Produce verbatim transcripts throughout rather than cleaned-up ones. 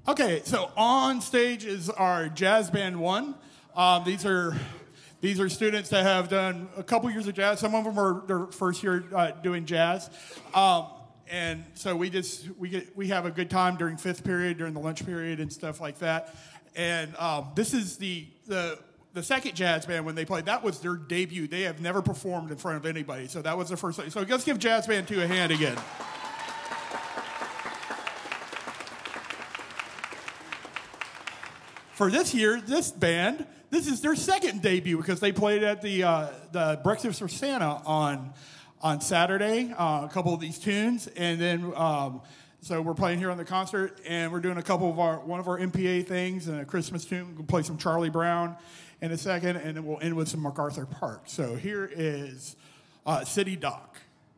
Okay, so on stage is our jazz band one. Um, these are these are students that have done a couple years of jazz. Some of them are their first year uh, doing jazz, um, and so we just we get we have a good time during fifth period, during the lunch period, and stuff like that. And um, this is the the the second jazz band when they played. That was their debut. They have never performed in front of anybody, so that was their first. So let's give jazz band two a hand again. For this year, this band, this is their second debut because they played at the uh, the Breakfast for Santa on on Saturday, uh, a couple of these tunes, and then um, so we're playing here on the concert, and we're doing a couple of our one of our M P A things and a Christmas tune. We'll play some Charlie Brown in a second, and then we'll end with some MacArthur Park. So here is uh, City Dock.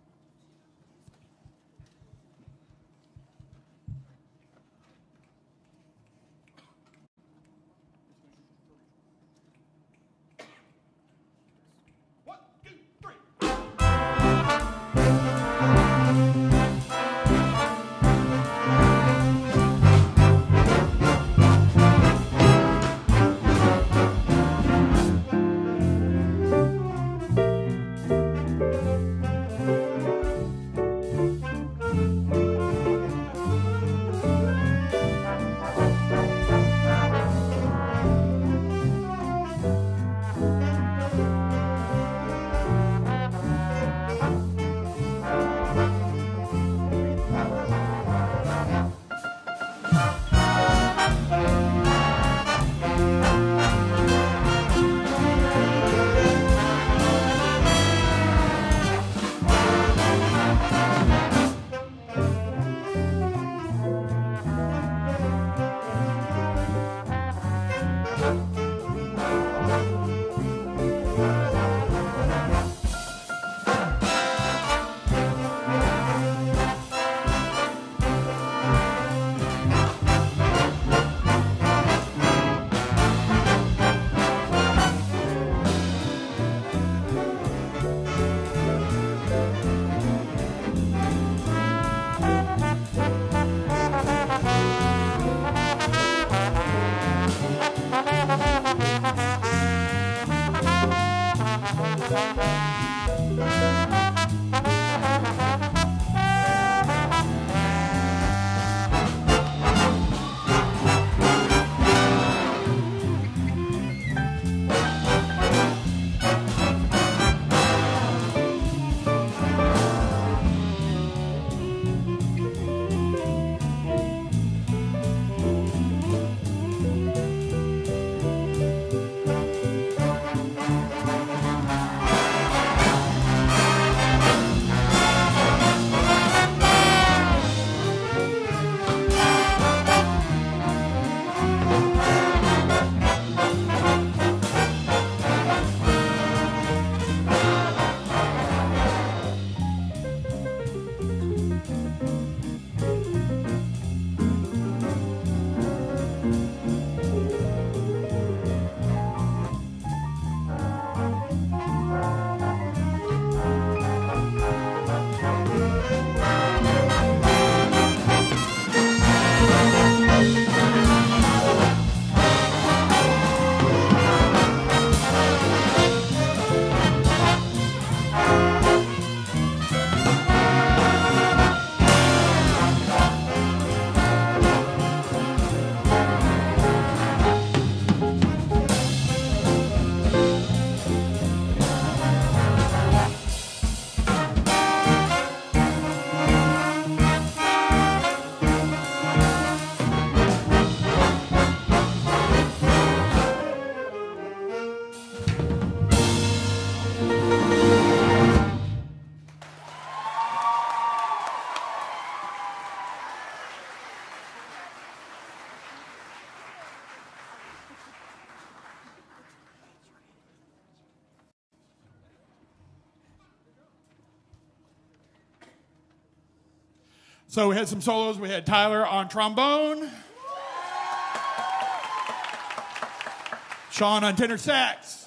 So we had some solos. We had Tyler on trombone, Sean on tenor sax,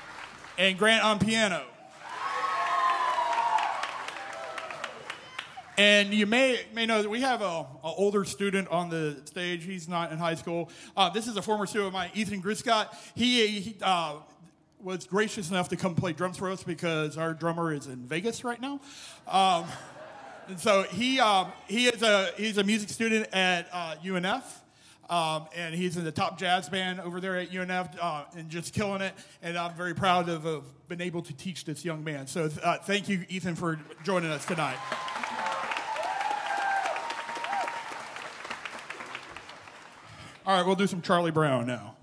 and Grant on piano. And you may may know that we have a, a older student on the stage. He's not in high school. Uh, this is a former student of mine, Ethan Griscott. He, he uh, was gracious enough to come play drums for us because our drummer is in Vegas right now. Um, and so he um, he is a he's a music student at uh, U N F. Um, and he's in the top jazz band over there at U N F uh, and just killing it. And I'm very proud of have been able to teach this young man. So uh, thank you, Ethan, for joining us tonight. All right, we'll do some Charlie Brown now.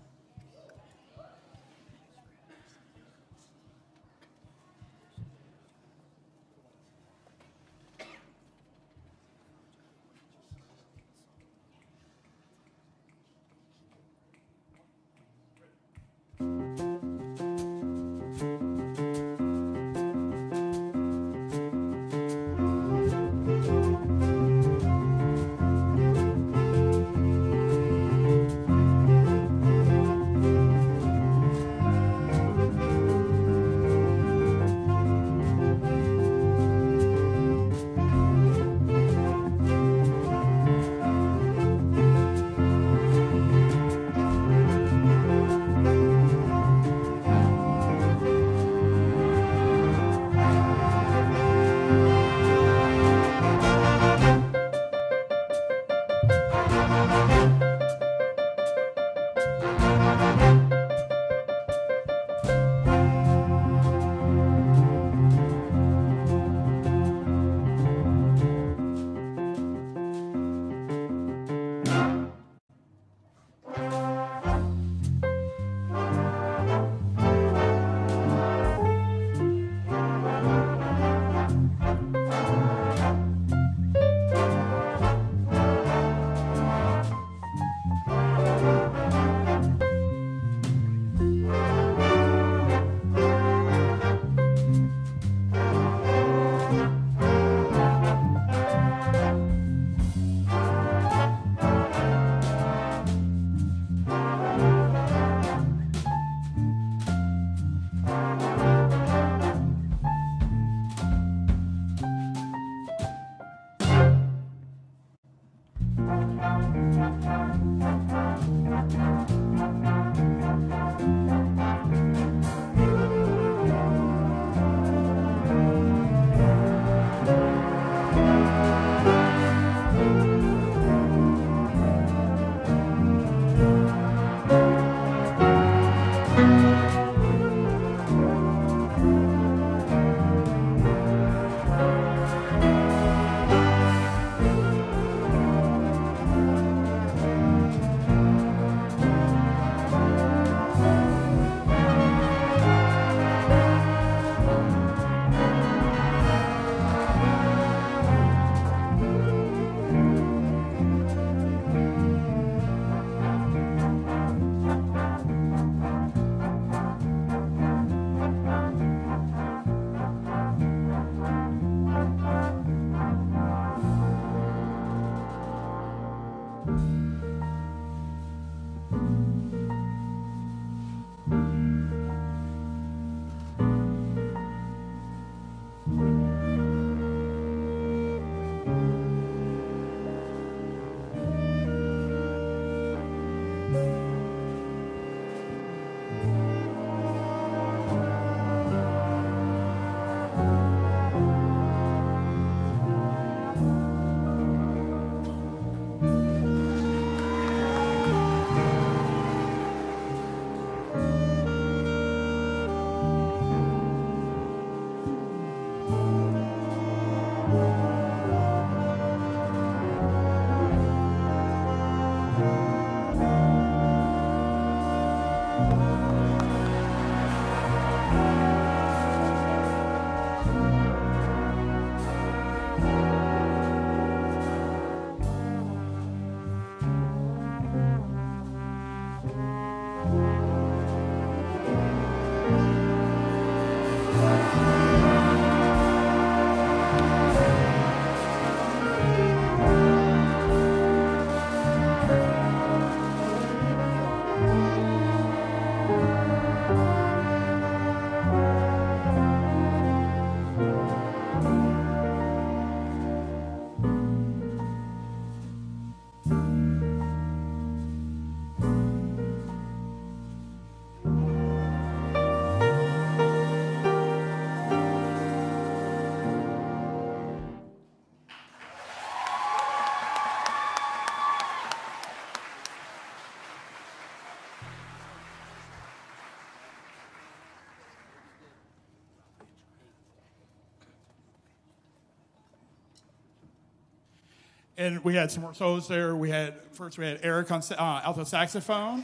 and we had some more solos there. We had first we had Eric on uh, alto saxophone,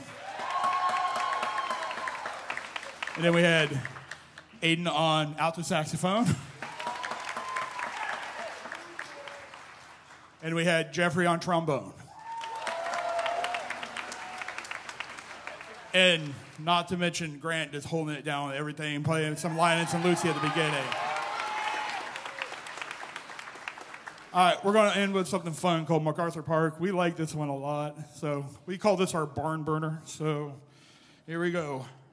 and then we had Aiden on alto saxophone, and we had Jeffrey on trombone. And not to mention Grant just holding it down with everything, playing some Linus and Lucy at the beginning. All right, we're going to end with something fun called MacArthur Park. We like this one a lot, so we call this our barn burner. So here we go.